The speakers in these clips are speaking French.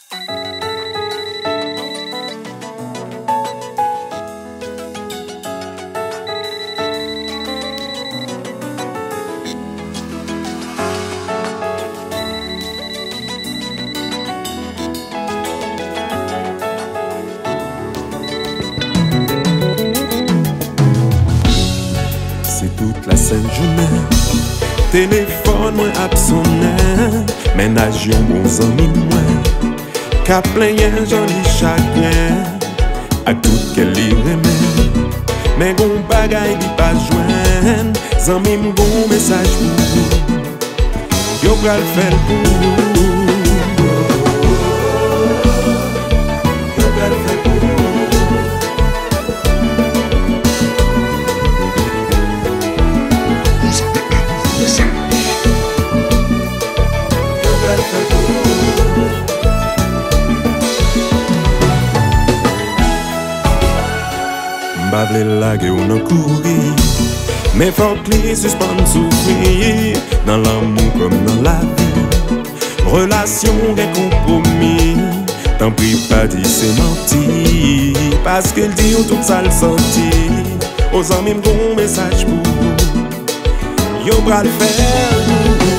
Toute la sainte journée, téléphone moi absonné, ménage yon bons amis moi, qu'a plein joli chagrin, à tout qu'elle y remet, mais gon bagay li pas joindre, zami m'gon message pour vous, yo pral faire pour vous. M'bavle lage ou nan kouri, mais faut que les suspendre souffrir, dans l'amour comme dans la vie, relation des compromis, tant pis pas dit c'est menti, parce qu'elle dit où tout ça le sorti, aux amis m'gon message pour vous, yo bras le faire pour vous.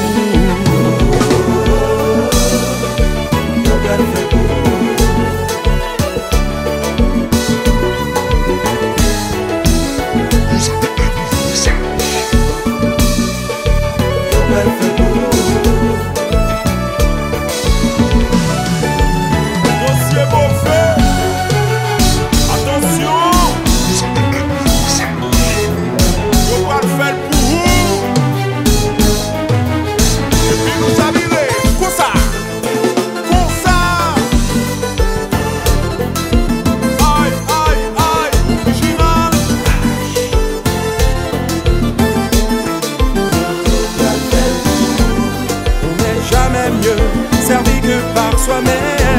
Servi que par soi-même,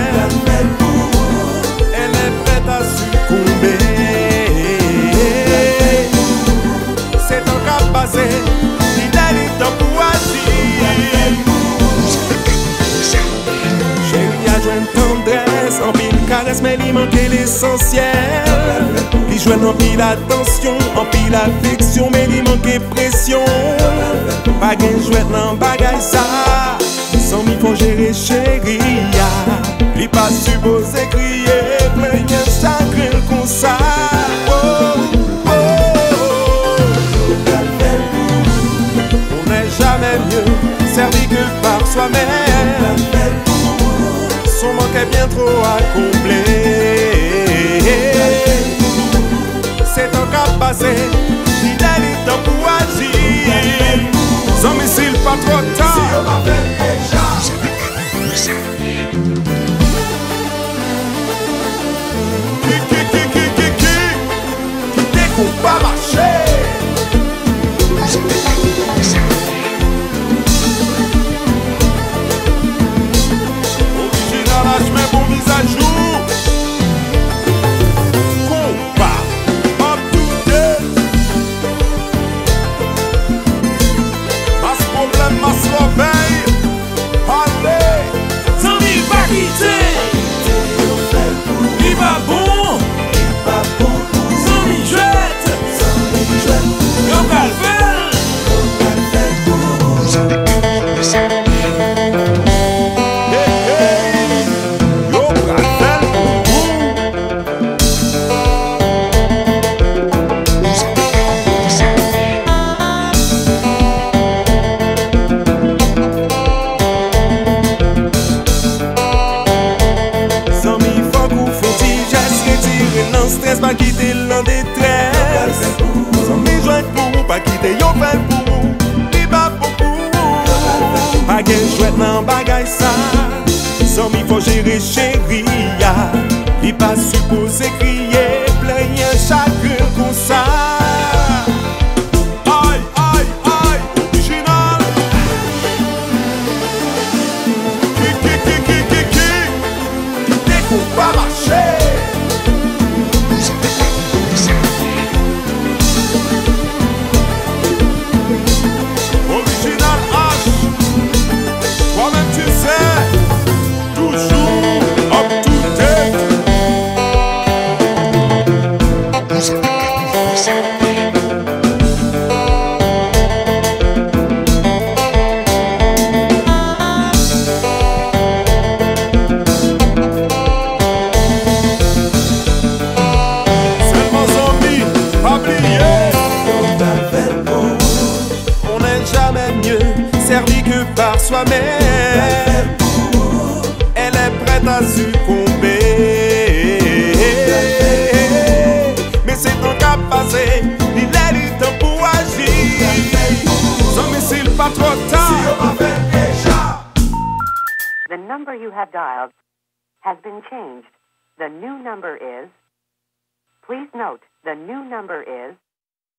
elle est prête à succomber. C'est un cap passé, fidélité pour agir. Chérie a joint tendresse, en pile caresse, mais il manquait l'essentiel. Il joint en pile attention, en pile affection, mais il manquait pression. Pas gain jouet dans bagay ça. Sans m'y faut gérer chérie, li pas supposé crier, plein de chagrin comme ça. On n'est jamais mieux servi que par soi-même. Son manque est bien trop à combler. C'est un cap passé, fidélité pour agir. Sans missile pas trop tard. Qui pas marcher. Original, je mets bon mise à jour. Compas, up to date. Mas problème, mas l'oveille. Allez, sans mille pas quitter. Il va bon. Stress pas quitter l'en détresse. Sans mes joints pour pas quitter yo fait pour li ba pour pas gain chouette nan bagay ça. Sans mi faut gérer chérie, li pas supposé crier, plein chagrin comme ça. Aïe aïe aïe, original. Qui découpe pas marcher. Toujours servie que par soi-même. Elle est prête à succomber. Mais c'est ton cap passé, il est du temps pour agir. Sans missile, pas trop tard. The number you have dialed has been changed. The new number is... Please note, the new number is...